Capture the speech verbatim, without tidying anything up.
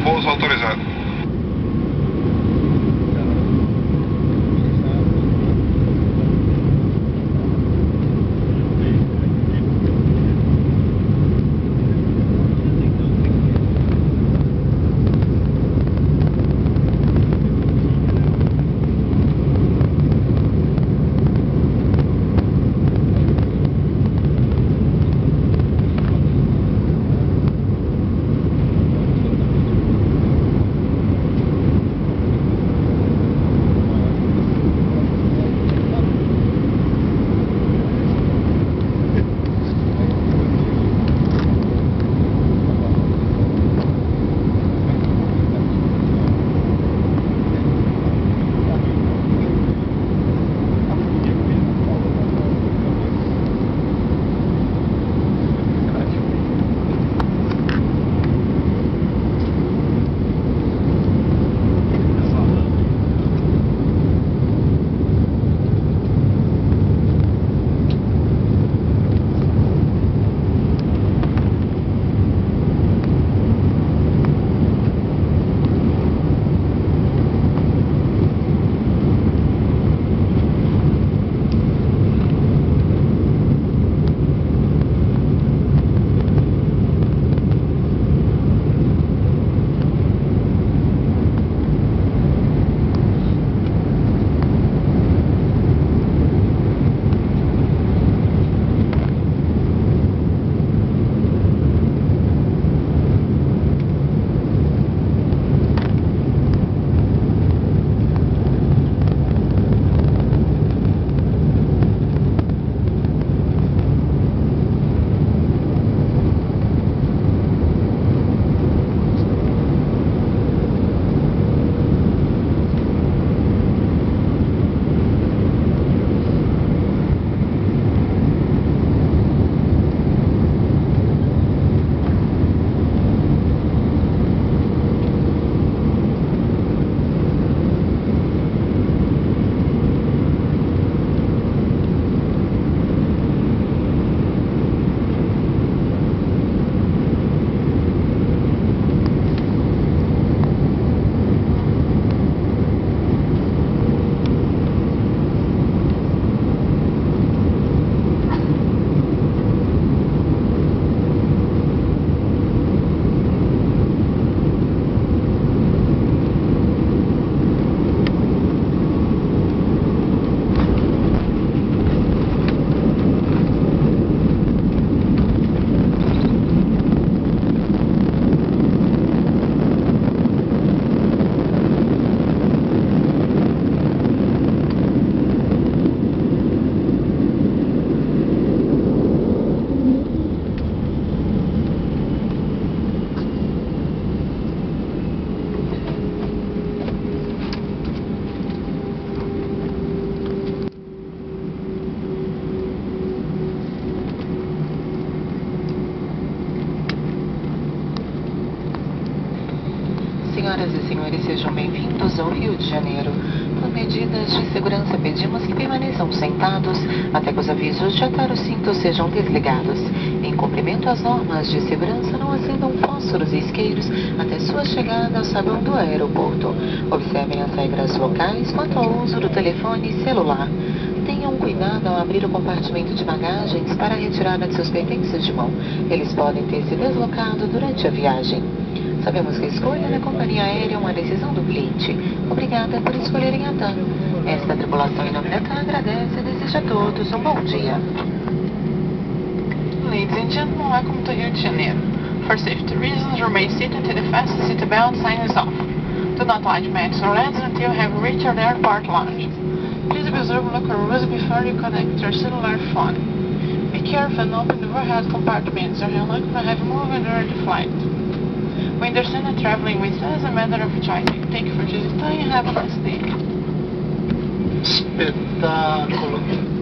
Pouso autorizado. Senhoras e senhores, sejam bem-vindos ao Rio de Janeiro. Por medidas de segurança, pedimos que permaneçam sentados até que os avisos de atar o cinto sejam desligados. Em cumprimento às normas de segurança, não acendam fósforos e isqueiros até sua chegada ao saguão do aeroporto. Observem as regras locais quanto ao uso do telefone celular. Tenham cuidado ao abrir o compartimento de bagagens para a retirada de seus pertences de mão. Eles podem ter se deslocado durante a viagem. Sabemos que a escolha da companhia aérea é uma decisão do cliente. Obrigada por escolherem a TAM. Esta tripulação em nome da TAM agradece e deseja a todos um bom dia. Ladies and gentlemen, welcome to Rio de Janeiro. For safety reasons, remain seated until the fasten seatbelt sign is off. Do not light matches or L E Ds until you have reached your airport lounge. Please observe locker rules before you connect your cellular phone. Be careful and open the overhead compartments or your luck may have moved during the flight. We understand that traveling with us is a matter of choice. Thank you for choosing TAM and have a nice day. Espetáculo.